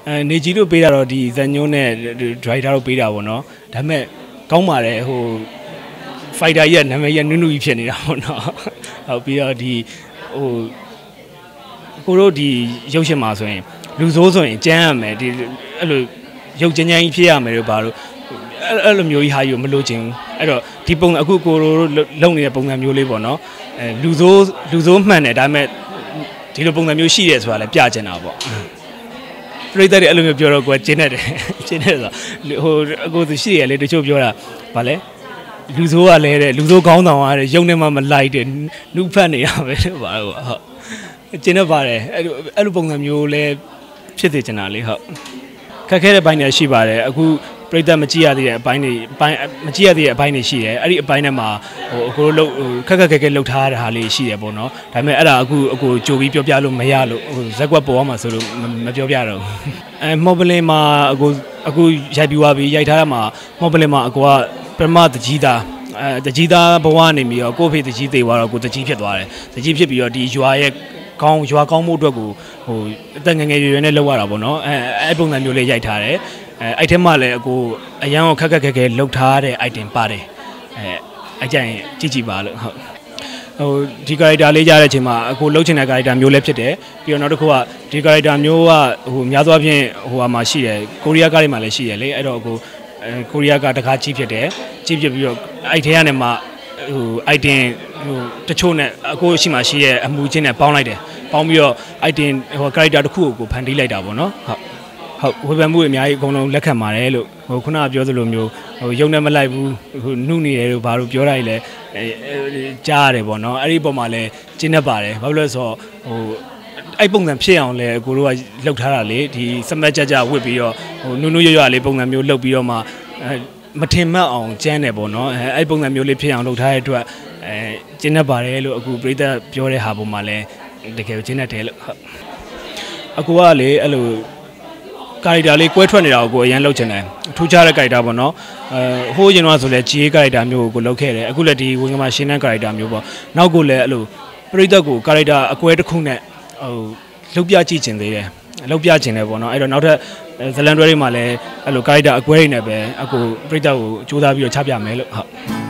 နေကြီးတို့ပေးတာတော့ဒီဇန်ညိုးနဲ့ driver တို့ပေးတာပေါ့နော်ဒါပေမဲ့ကောင်းပါတယ်ဟို fighter ရဲ့နာမည်ရဲ့နုနုကြီးဖြစ်နေတာပေါ့နော်ဟုတ်ပြီးတော့ဒီဟိုကိုတို့ဒီရုပ်ရှင်မှာဆိုရင်လူဆိုးဆိုရင်ကြမ်းရမယ်ဒီအဲ့လိုရုပ်ကြမ်းကြမ်းကြီးဖြစ်ရမယ်လို့ဘာလို့အဲ့လိုမျိုးကြီးဟာယူမလို့ချင်းအဲ့တော့ဒီပုံအခုကိုတို့လုံနေတဲ့ပုံစံမျိုးလေးပေါ့နော်လူဆိုးမှန်တယ်ဒါပေမဲ့ဒီလိုပုံစံမျိုးရှိတယ်ဆိုတာလည်းပြချင်တာပေါ့ပြိတ္တတွေအဲ့လိုမျိုးပြောတော့ကိုယ်ကျင်းနေတယ်ကျင်းနေဆိုဟိုအခုသူရှိရလေတချို့ပြောတာဗာလဲလူဆိုးကလည်းတဲ့လူဆိုးကောင်းဆောင်ရတယ်ရုံနဲ့မှမလိုက်တဲ့နုဖတ်နေရပဲဗာဟုတ်ကျင်းနေပါတယ်အဲ့လိုပုံစံမျိုးလဲဖြစ်နေချင်တာလေဟုတ်ခက်ခဲတဲ့ဘိုင်းတွေရှိပါတယ်အခုပြိတ္တမကြည့်ရသေးတဲ့အပိုင်းတွေမကြည့်ရသေးတဲ့အပိုင်းတွေရှိတယ်အဲ့ဒီအပိုင်းထဲမှာဟိုအခုတို့ခက်ခဲလှုပ်ထားတဲ့ဟာလေးရှိတယ်ပေါ့နော်ဒါပေမဲ့အဲ့ဒါအခုကြိုပြီးပြောပြလို့မရလို့ဟိုဇက်ကွက်ပေါ်မှာဆိုလို့မပြောပြတော့မော်ပလင်မှာအခုရိုက်ပြီးသွားပြီရိုက်ထားတာမှာမော်ပလင်မှာအကူကပရမတကြီးသားတကြီးသားဘဝနေပြီးတော့ကိုဖေတကြီးသေးသွားတော့ကိုတကြီးဖြစ်သွားတယ်တကြီးဖြစ်ပြီးတော့ဒီရွာရဲ့ရွာကောင်းမှုအတွက်ကိုဟိုအသက်ငယ်ရွယ်နဲ့လောက်ရတာပေါ့နော်အဲ့ပုံစံမျိုးလေးရိုက်ထားတယ်အဲ့ထဲမှာလည်းအခုအရန်ကိုခက်ခဲလှုပ်ထားတဲ့ item ပါတယ်အဲ့ကြရင်ကြည့်ပါလို့ဟုတ်ဟိုဒီ character လေးကြားတဲ့အချိန်မှာအခုလှုပ်ချင်တဲ့ character မျိုးလည်းဖြစ်တယ်ပြီးတော့နောက်တစ်ခုကဒီ character မျိုးကဟိုများသောအားဖြင့်ဟိုဟာမှာရှိတယ်ကိုရီးယားကားတွေမှာလည်းရှိတယ်လေအဲ့တော့အခုကိုရီးယားကတကားကြီးဖြစ်တယ်ကြီးဖြစ်ပြီးတော့အဲ့ထဲကနေမှဟို item ဟိုတချို့နဲ့အခုရှိမှရှိရဲ့အမှုချင်းနဲ့ပေါင်းလိုက်တယ်ပေါင်းပြီးတော့ item ဟို character တစ်ခုကိုဖန်တီးလိုက်တာပေါ့နော်ဟုတ်ဝေဖန်မှုအများကြီးအကုန်လုံးလက်ခံပါတယ်လို့ဟိုခုနကပြောသလိုမျိုးဟိုရုံနဲ့မလိုက်ဘူးဟိုနှုတ်နေတယ်လို့ဘာလို့ပြောလိုက်လဲကြားရတယ်ပေါ့နော်အဲ့ဒီပုံမှာလည်းကျင်းနေပါတယ်ဘာလို့လဲဆိုတော့ဟိုအဲ့ပုံစံဖြစ်အောင်လဲကိုတို့ကလှုပ်ထားတာလေဒီစမတ်ကြဝစ်ပြီးတော့ဟိုနုနုရွလေးပုံစံမျိုးလှုပ်ပြီးတော့မှမထင်မှတ်အောင်ကျန်းတယ်ပေါ့နော်အဲ့ပုံစံမျိုးလေးဖြစ်အောင်လှုပ်ထားတဲ့အတွက်ကျင်းနေပါတယ်လို့အခုပြိတ္တပြောတဲ့ဟာပုံမှာလဲတကယ်ကျင်းနေတယ်လို့ဟုတ်အခုကလေအဲ့လိုကာရီတာလေးကွဲထွက်နေတာကိုအရင်လောက်ချင်တယ်ထူးခြားတဲ့ကာရီတာပေါ့နော်ဟိုးရင်တော့ဆိုလဲ GA ကာရီတာမျိုးကိုလောက်ခဲ့တယ်အခုလည်းဒီဝင်ကမှာရှင်းတဲ့ကာရီတာမျိုးပေါ့နောက်ကိုလည်းအဲ့လိုပရိသတ်ကိုကာရီတာအကွဲတစ်ခုနဲ့ဟိုလှုပ်ပြကြည့်ချင်သေးတယ်လှုပ်ပြချင်တယ်ပေါ့နော်အဲ့တော့နောက်ထပ်ဇလန်တွဲတွေမှာလည်းအဲ့လိုကာရီတာအကွဲတွေနဲ့ပဲအခုပရိသတ်ကိုစူးစမ်းပြီးတော့ချပြမယ်လို့ဟုတ်